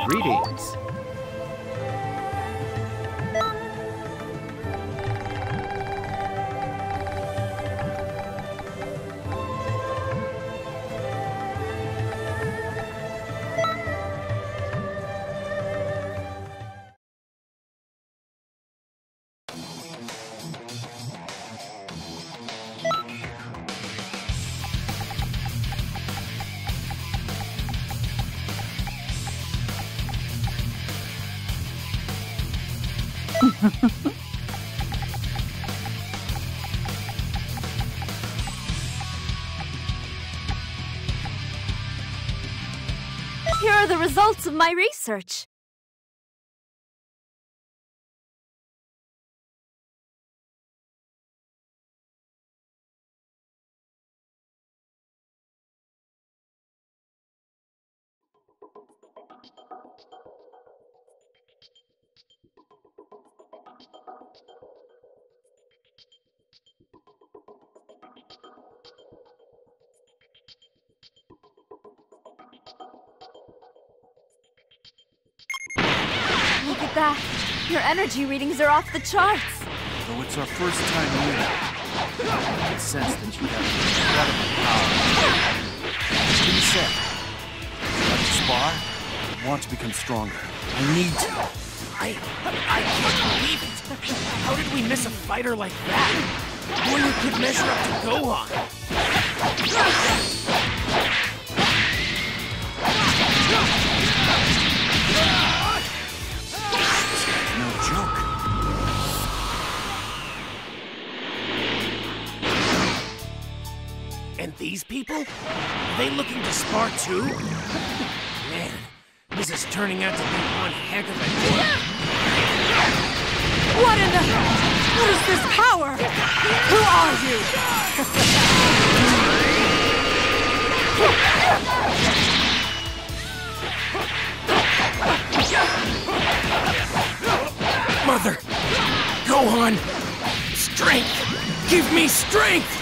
readings. Here are the results of my research. Look at that. Your energy readings are off the charts. Though it's our first time meeting, I can sense that you have incredible power. What do you say? Would you like to spar? I want to become stronger. I need to. I can't believe it! How did we miss a fighter like that? One who could measure up to Gohan! No joke. And these people? Are they looking to spar too? Man, this is turning out to be one heck of a day. What in the... What is this power? Who are you? Mother! Gohan! Strength! Give me strength!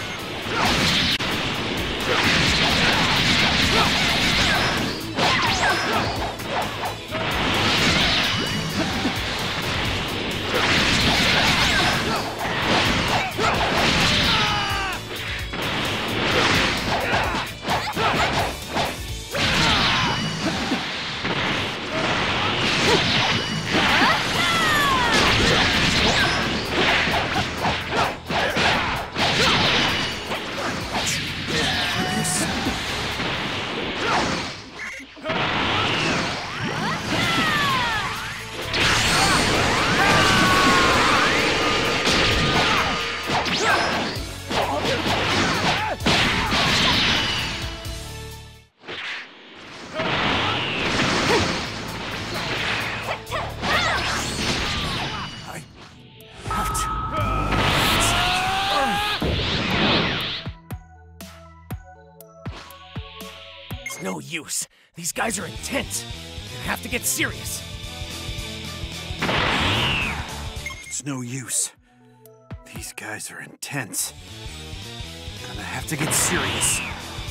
It's no use. These guys are intense. You have to get serious. It's no use. These guys are intense. Gonna have to get serious.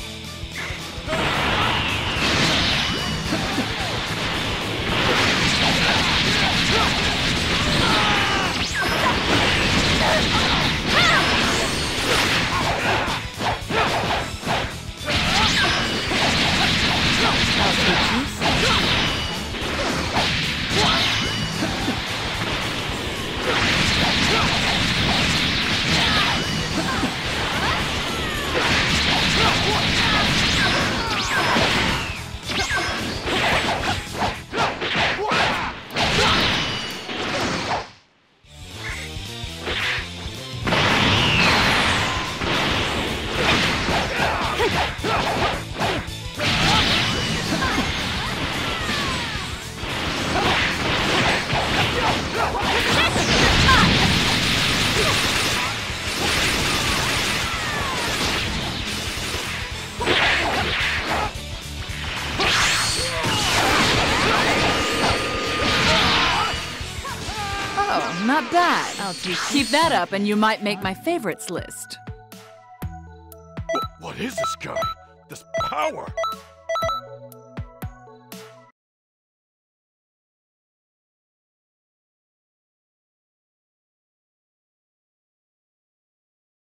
Not bad. I'll keep that up and you might make my favorites list. What is this guy? This power?